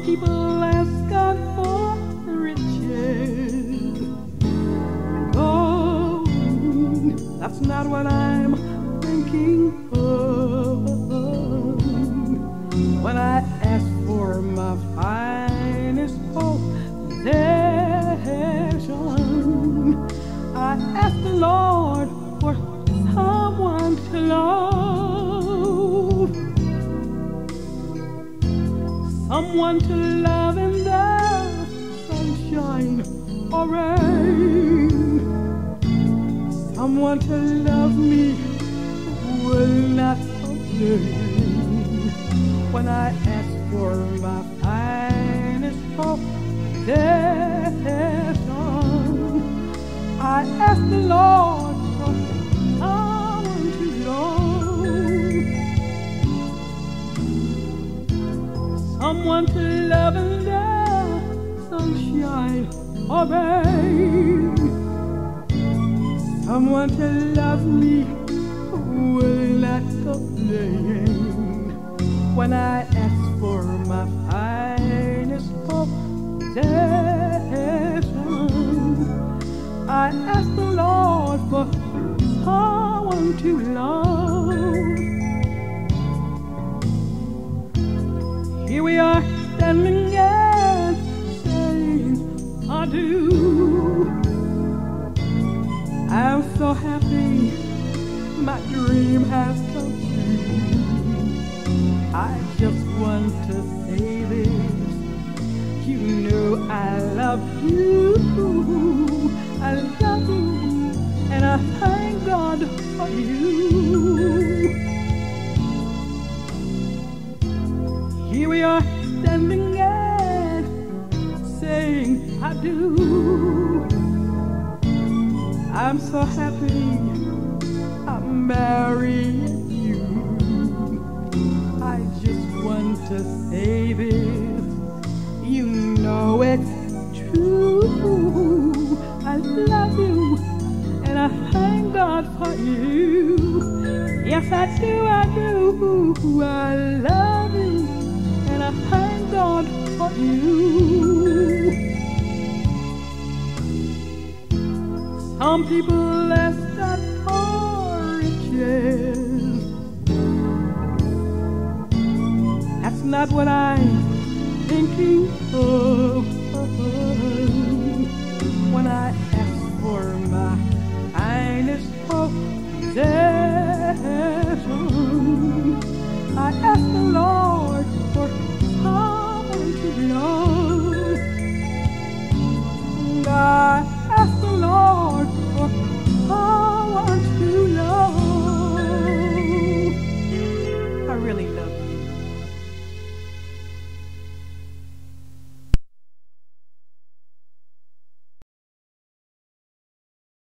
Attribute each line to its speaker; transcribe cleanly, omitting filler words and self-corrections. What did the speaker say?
Speaker 1: people ask God for riches. Oh, that's not what I'm thinking of. When I ask for my finest possession, I ask the Lord for someone to love, someone to love in the sunshine or rain, someone to love me who will not complain. When I ask for my finest possession, I ask the Lord for someone to love, someone to love in the sunshine or rain, someone to love me who will not complain. When I ask for my finest possession, I ask the Lord for someone to love. Here we are standing and saying I do. I'm so happy my dream has come true. I just want to say this, you know I love you, I love you, and I thank God for you. Here we are standing and saying I do. I'm so happy I'm marrying you. I just want to say this, you know it's true. I love you and I thank God for you. Yes, I do, I do. I love you and I thank God for you. Some people ask God for riches. That's not what I'm thinking of. When I ask for my